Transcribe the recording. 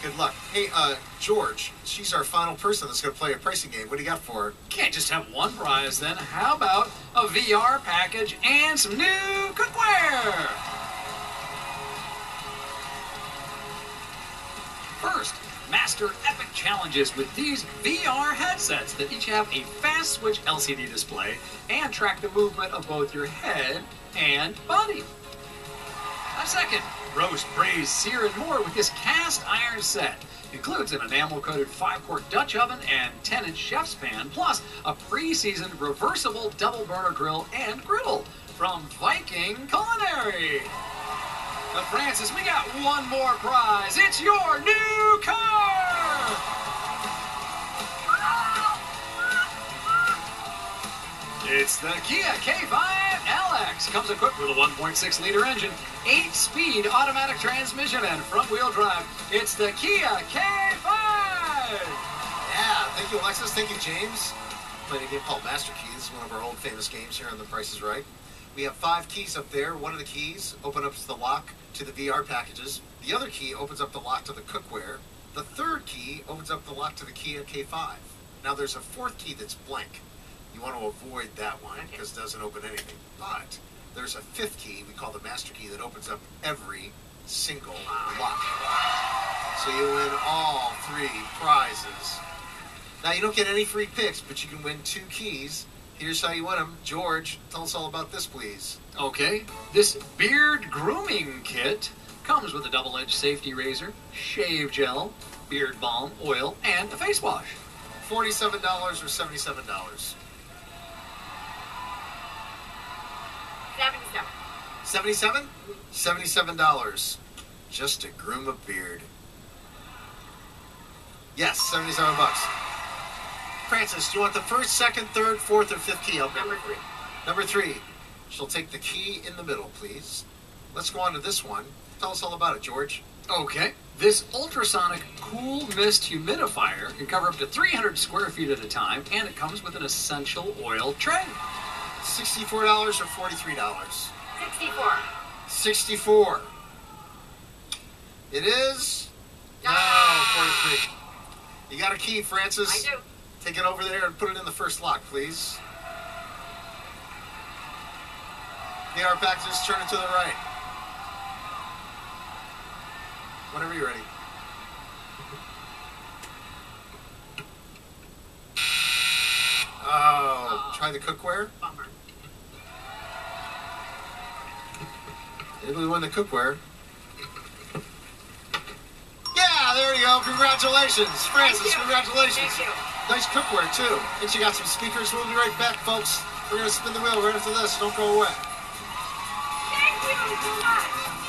good luck. Hey, George, she's our final person that's going to play a pricing game. What do you got for her? Can't just have one prize then. How about a VR package and some new cookware? First, master epic challenges with these VR headsets that each have a fast switch LCD display and track the movement of both your head and body. A second, roast, braise, sear, and more with this cast iron set. Includes an enamel-coated 5-quart Dutch oven and 10-inch chef's pan, plus a pre-seasoned reversible double-burner grill and griddle from Viking Culinary. But Francis, we got one more prize. It's your new car! It's the Kia K5 LX. Comes equipped with a 1.6-liter engine, 8-speed automatic transmission, and front-wheel drive. It's the Kia K5! Yeah, thank you, Alexis. Thank you, James. Playing a game called Master Keys, one of our old famous games here on The Price is Right. We have 5 keys up there. One of the keys opens up the lock to the VR packages. The other key opens up the lock to the cookware. The third key opens up the lock to the Kia K5. Now there's a 4th key that's blank. You want to avoid that one because it doesn't open anything. But there's a 5th key we call the master key that opens up every single lock. So you win all 3 prizes. Now you don't get any free picks, but you can win 2 keys. Here's how you win them. George, tell us all about this, please. Okay, this beard grooming kit comes with a double-edged safety razor, shave gel, beard balm, oil, and a face wash. $47 or $77? 77. $77? $77. Just to groom a beard. Yes, 77 bucks. Francis, do you want the 1st, 2nd, 3rd, 4th, or 5th key? Number 3. Number 3. She'll take the key in the middle, please. Let's go on to this one. Tell us all about it, George. Okay, this ultrasonic cool mist humidifier can cover up to 300 square feet at a time, and it comes with an essential oil tray. $64 or $43? 64. 64. It is? No, 43. You got a key, Francis? I do. Take it over there and put it in the 1st lock, please. VR packages, turn it to the right. Whenever you're ready. Oh, try the cookware. Bummer. Maybe we won the cookware. Yeah, there you go. Congratulations. Francis, congratulations. Thank you. Nice cookware, too. And she got some speakers. We'll be right back, folks. We're going to spin the wheel right after this. Don't go away. Thank you so much.